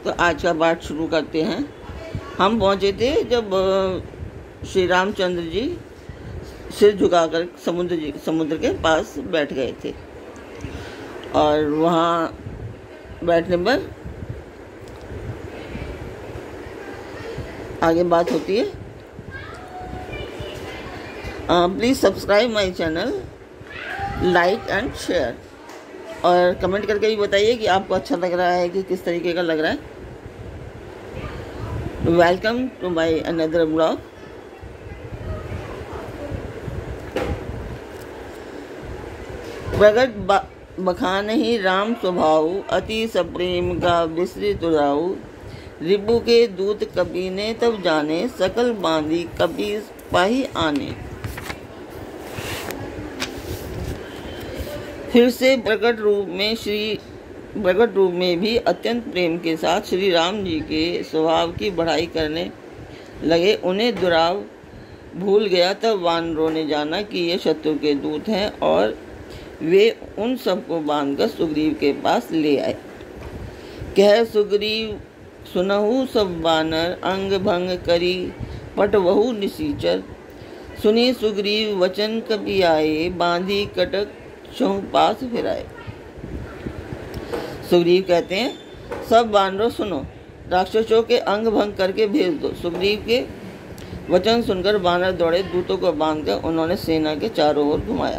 तो आज का पाठ शुरू करते हैं। हम पहुँचे थे जब श्री रामचंद्र जी सिर झुकाकर समुद्र के पास बैठ गए थे, और वहाँ बैठने पर आगे बात होती है। Please subscribe my channel, like and share, और कमेंट करके भी बताइए कि आपको अच्छा लग रहा है कि किस तरीके का लग रहा है। Welcome to my another blog. प्रगट बखान ही राम स्वभाव, अति सप्रेम का विस्तृत उदाऊ। रिपु के दूत कबी ने तब जाने, सकल बांधी कबी पाही आने। फिर से प्रकट रूप में भी अत्यंत प्रेम के साथ श्री राम जी के स्वभाव की बढ़ाई करने लगे। उन्हें दुराव भूल गया। तब वानरों ने जाना कि ये शत्रु के दूत हैं, और वे उन सबको बांधकर सुग्रीव के पास ले आए। कह सुग्रीव सुनहु सब बानर, अंग भंग करी पटवहु निसीचर। सुनी सुग्रीव वचन कपि आए, बांधी कटक चहुं पास फिराए। सुग्रीव कहते हैं, सब बानरों सुनो, राक्षसों के अंग भंग करके भेज दो। सुग्रीव के वचन सुनकर बानर दौड़े। दूतों को बांधकर उन्होंने सेना के चारों ओर घुमाया।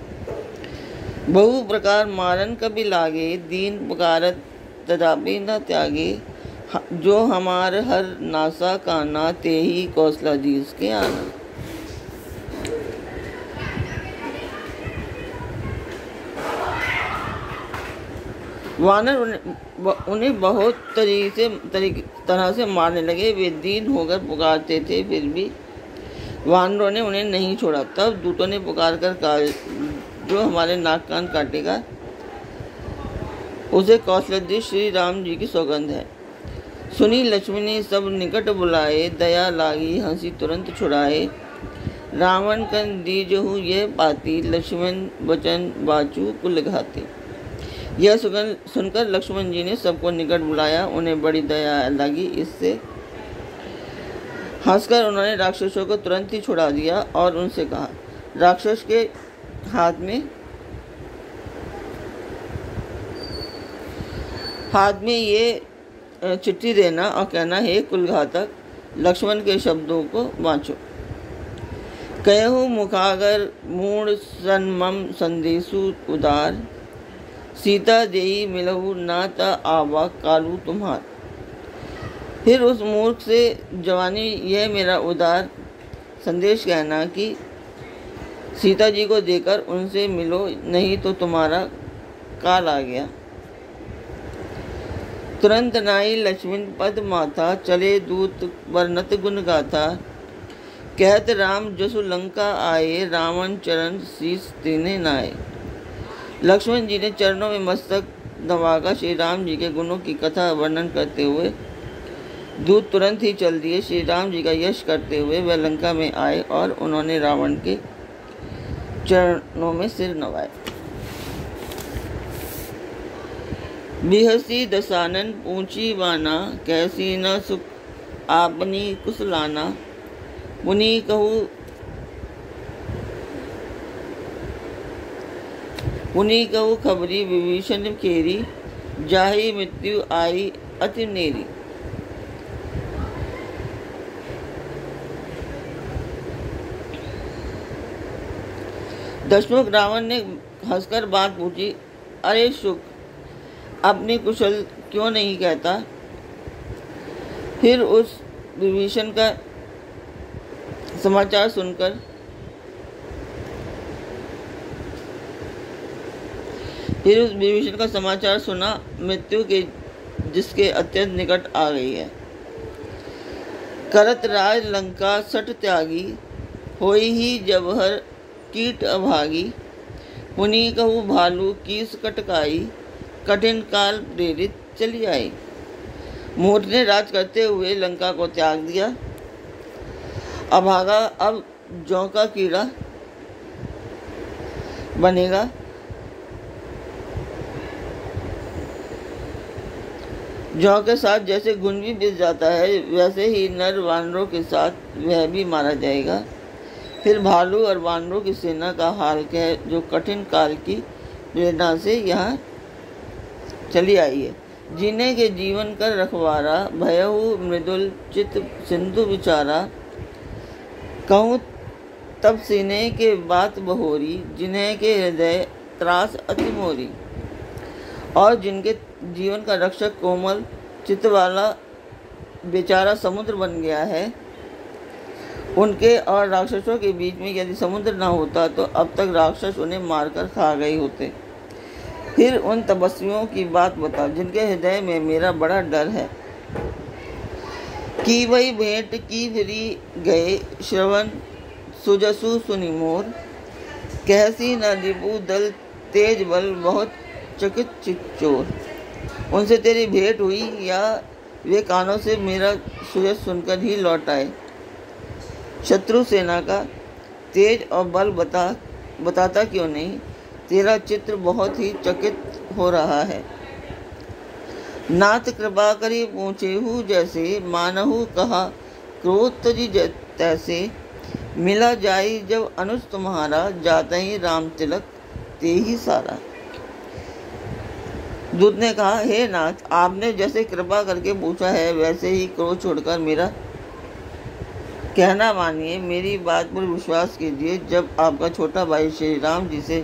बहु प्रकार मारन कभी लागे, दीन पुकारत तथापि न त्यागे। जो हमार हर नासा काना, ते ही कौशलाधीश के आना। वानर उन्हें बहुत तरह से मारने लगे। वे दीन होकर पुकारते थे, फिर भी वानरों ने उन्हें नहीं छोड़ा। तब दूतों ने पुकार कर कहा, जो हमारे नाक कान काटेगा उसे कौशलाधीश श्री राम जी की सौगंध है। सुनी लक्ष्मी ने सब निकट बुलाए, दया लागी हंसी तुरंत छुड़ाए। रावण कन दीजहु यह पाती, लक्ष्मण वचन बाचू कुल घाती। यह सुनकर लक्ष्मण जी ने सबको निकट बुलाया, उन्हें बड़ी दया लगी। इससे हंसकर उन्होंने राक्षसों को तुरंत ही छुड़ा दिया और उनसे कहा, राक्षस के हाथ में ये चिट्ठी देना और कहना, हे कुलघातक, लक्ष्मण के शब्दों को वांचो। कहूँ मुखागर मूढ़ सन्मम संदेशु उदार। सीता देही मिलहु ना ता आवा कालू तुम्हार। फिर उस मूर्ख से जवानी यह मेरा उदार संदेश कहना कि सीता जी को देकर उनसे मिलो, नहीं तो तुम्हारा काल आ गया। तुरंत नाई लक्ष्मण पद माथा, चले दूत वर्णत गुण गाथा। कहत राम जसु लंका आए, रावण चरण शीस तिन्हे नाए। लक्ष्मण जी ने चरणों में मस्तक दबाकर श्री राम जी के गुणों की कथा वर्णन करते हुए दूत तुरंत ही चल दिए। श्री राम जी का यश करते हुए वह लंका में आए और उन्होंने रावण के चरणों में सिर नवाए। बिहसी दसानन पूछी बाना, कैसी न सुख आपनी कुशलाना। मुनि कहू खबरी, विभीषण खेरी। जाहि मृत्यु आई अति नेरी। दशमुख रावण ने हंसकर बात पूछी, अरे शुक, अपनी कुशल क्यों नहीं कहता। फिर उस विभीषण का समाचार सुना, मृत्यु के जिसके अत्यंत निकट आ गई है। करत राज लंका सठ त्यागी, होई ही जबहर कीट अभागी। मुनि कहू भालू कीस कटकाई, कठिन काल प्रेरित चली आई। मूर्ख ने राज करते हुए लंका को त्याग दिया, अभागा अब जौ का कीड़ा बनेगा। जौ के साथ जैसे घुन भी बिछ जाता है, वैसे ही नर वानरों के साथ वह भी मारा जाएगा। फिर भालू और वानरों की सेना का हाल कह, जो कठिन काल की प्रेरणा से यहाँ चली आई है। जीने के जीवन कर रखवारा, भयहु मृदुल चित सिंधु विचारा। कहूँ तब सीने के बात बहोरी, जिन्हें के हृदय त्रास अति मोरी। और जिनके जीवन का रक्षक कोमल चित्त वाला बेचारा समुद्र बन गया है, उनके और राक्षसों के बीच में यदि समुद्र न होता तो अब तक राक्षस उन्हें मारकर खा गए होते। फिर उन तपस्वियों की बात बता, जिनके हृदय में मेरा बड़ा डर है। कि वही भेंट की फिरी गए श्रवण, सुजसु सुनि मोर। कहसी न रिपु दल तेज बल, बहुत चकित चिच्चोर। उनसे तेरी भेंट हुई या वे कानों से मेरा सुजस सुनकर ही लौट आए। शत्रु सेना का तेज और बल बताता क्यों नहीं? तेरा चित्र बहुत ही चकित हो रहा है। नाथ कृपा करी पूछेहु जैसे, मानहु कहा क्रोध तजी तैसे। मिला जाई जब अनुज तुम्हारा, जाते ही राम तिलक ते ही सारा। दूत ने कहा, हे नाथ, आपने जैसे कृपा करके पूछा है वैसे ही क्रोध छोड़कर मेरा कहना मानिए, मेरी बात पर विश्वास कीजिए। जब आपका छोटा भाई श्री राम जी से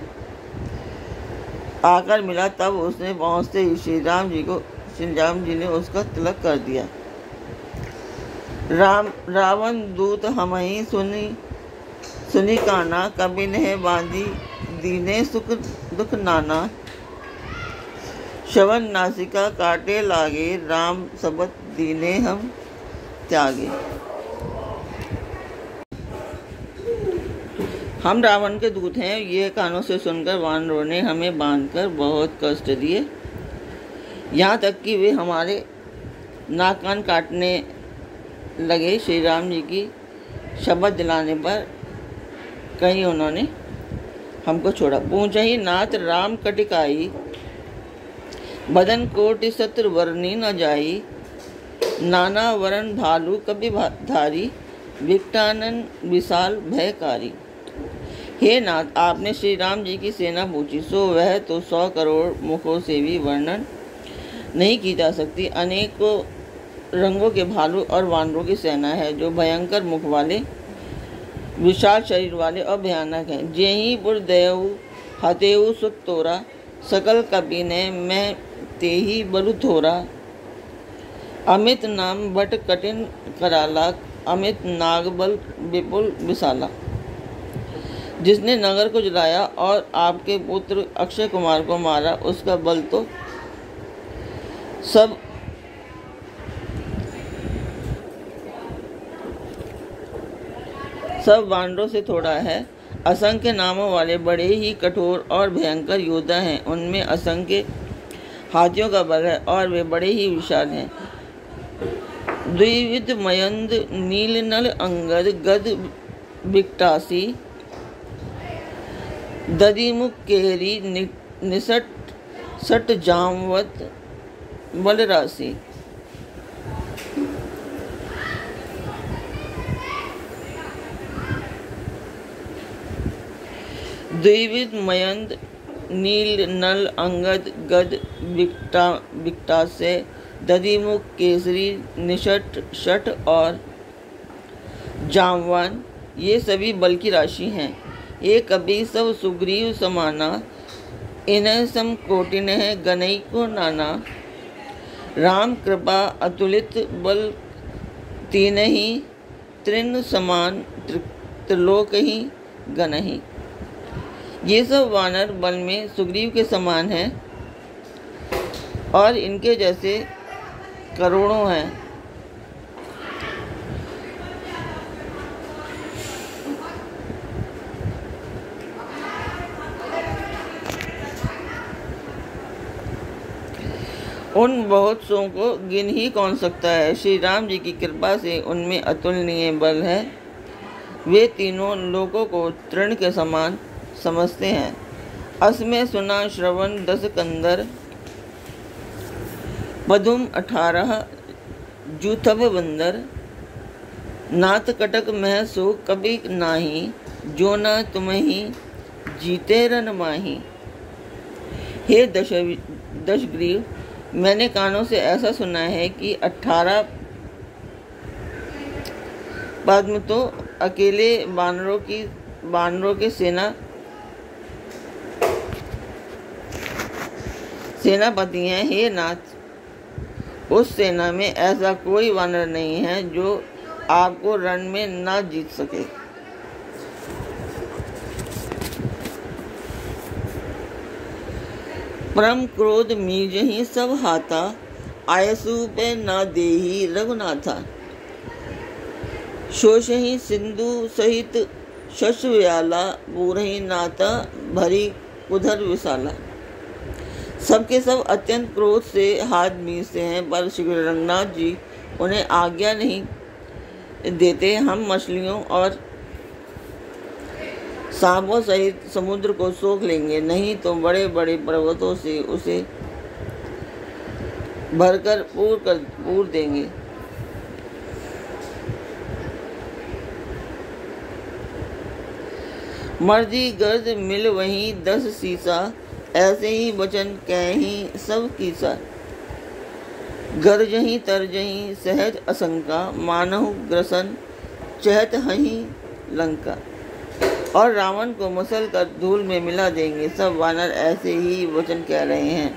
आकर मिला तब उसने पहुँचते ही श्री राम जी ने उसका तिलक कर दिया। रावण दूत हमहि सुनी काना, कबि नेह बांधी दीने सुख दुख नाना। श्रवण नासिका काटे लागे, राम सबत दीने हम त्यागे। हम रावण के दूत हैं, ये कानों से सुनकर वानरों ने हमें बांधकर बहुत कष्ट दिए, यहाँ तक कि वे हमारे नाक कान काटने लगे। श्री राम जी की शपथ दिलाने पर कहीं उन्होंने हमको छोड़ा। पूछा ही नाथ राम कटिकाई, बदन कोटि शत्रु वर्णी न जाई। नाना वरण भालू कभी धारी, विकटानन विशाल भयकारी। हे नाथ, आपने श्री राम जी की सेना पूछी, सो वह तो 100 करोड़ मुखों से भी वर्णन नहीं की जा सकती। अनेकों रंगों के भालू और वानरों की सेना है, जो भयंकर मुख वाले, विशाल शरीर वाले और भयानक हैं। जेहि पुर दयऊ हतेऊ सुत तोरा, सकल कपि ने मैं तेहि बलु थोरा। अमित नाम बट कठिन कराला, अमित नागबल विपुल विशाला। जिसने नगर को जलाया और आपके पुत्र अक्षय कुमार को मारा, उसका बल तो सब वानरों से थोड़ा है। असंख्य नामों वाले बड़े ही कठोर और भयंकर योद्धा हैं। उनमें असंख्य हाथियों का बल है और वे बड़े ही विशाल हैं। द्विविध मयंद नील नल अंगद, गद बिकटासी। दधिमुख केहरी निसट सट जामवत बलरासी। द्विविध मयंद नील नल अंगद गद बिकटासे, दधिमुख केसरी निषट शट और जामवान, ये सभी बल की राशि हैं। ये कभी सब सुग्रीव समाना, इन्ह सम कोटिन है गनई को नाना। राम कृपा अतुलित बल तीन ही, तृण समान त्रिलोक ही गनहि। ये सब वानर बल में सुग्रीव के समान हैं और इनके जैसे करोड़ों हैं। उन बहुत सौ को गिन ही कौन सकता है। श्री राम जी की कृपा से उनमें अतुलनीय बल है। वे तीनों लोगों को तृण के समान समझते हैं। अस में सुना श्रवण 10 कंदर, पदुम 18 जूथब बंदर, नाथ कटक मह सो कभी नाही, जो न तुम्ही जीते रन माही। हे दशग्रीव, मैंने कानों से ऐसा सुना है कि 18 पद्म तो अकेले बानरों के सेनापति हैं। हे नाथ, उस सेना में ऐसा कोई वानर नहीं है जो आपको रण में ना जीत सके। परम क्रोध मीजहि सब हाथा, आयसु पे ना देही रघुनाथा। शोषहि सिंधु सहित शशव्याला, पूरहि नाता भरी उधर विशाला। सबके सब अत्यंत क्रोध से हाथ मीचते हैं, पर श्री रंगनाथ जी उन्हें आज्ञा नहीं देते। हम मछलियों और सांपों सहित समुद्र को सोख लेंगे, नहीं तो बड़े बड़े पर्वतों से उसे भरकर पूर देंगे। मर्जी गर्द मिल वहीं 10 सीसा, ऐसे ही वचन कहीं सब कीसा। गर्जही तरजही सहज असंका, मानहु ग्रसन चहत हहीं लंका। और रावण को मसल कर धूल में मिला देंगे। सब वानर ऐसे ही वचन कह रहे हैं,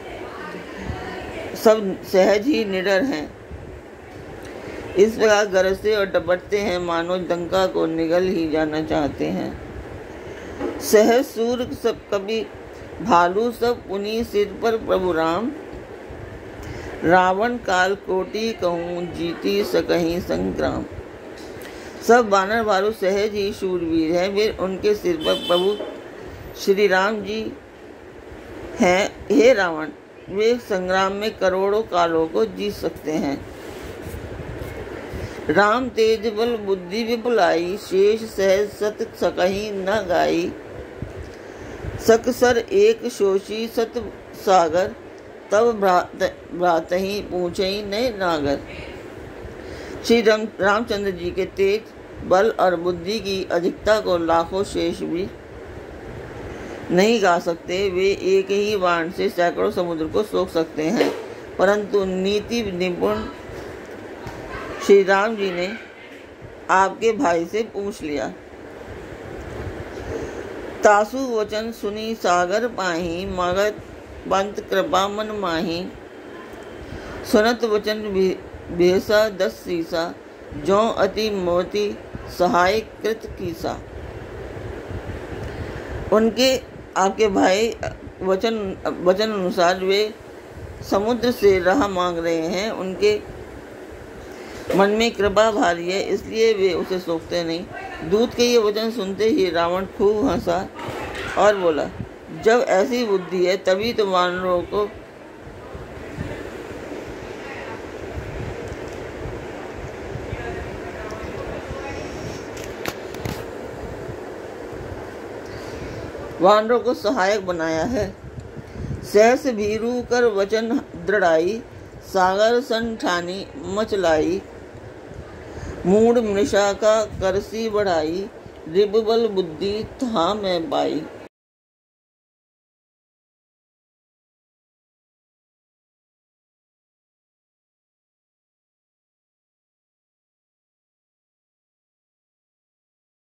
सब सहज ही निडर हैं। इस प्रकार गरजते और डपटते हैं, मानो लंका को निगल ही जाना चाहते हैं। सहज सूर सब कभी भालू, सब उन्हीं सिर पर प्रभु राम। रावण काल कोटि कहूँ, जीती सकहीं संग्राम। सब वानर भालू सहज ही शूरवीर हैं, वे उनके सिर पर प्रभु श्री राम जी हैं। हे रावण, वे संग्राम में करोड़ों कालों को जीत सकते हैं। राम तेज बल बुद्धि विपुलाई, शेष सहज सत सकहीं न गाई। सकसर एक शोषी सत सागर, तब भ्रातहि पूछई नए नागर। श्री रामचंद्र जी के तेज बल और बुद्धि की अधिकता को लाखों शेष भी नहीं गा सकते। वे एक ही बाण से सैकड़ों समुद्र को सोख सकते हैं, परंतु नीति निपुण श्री राम जी ने आपके भाई से पूछ लिया। तासु वचन सुनी सागर पाही, मगध पंत कृपा मन माही। सुनत वचन भेसा 10 सीसा, जो अति मोती सहाय कृत कीसा। उनके आपके भाई वचन अनुसार वे समुद्र से राह मांग रहे हैं। उनके मन में कृपा भारी है, इसलिए वे उसे सोचते नहीं। दूत के ये वचन सुनते ही रावण खूब हंसा और बोला, जब ऐसी बुद्धि है तभी तो वानरों को सहायक बनाया है। सहस भीरू कर वचन दृढ़ाई, सागर सन ठानी मचलाई। मूढ़ मृषा का करसी बढ़ाई, रिबल बुद्धि था मैं पाई।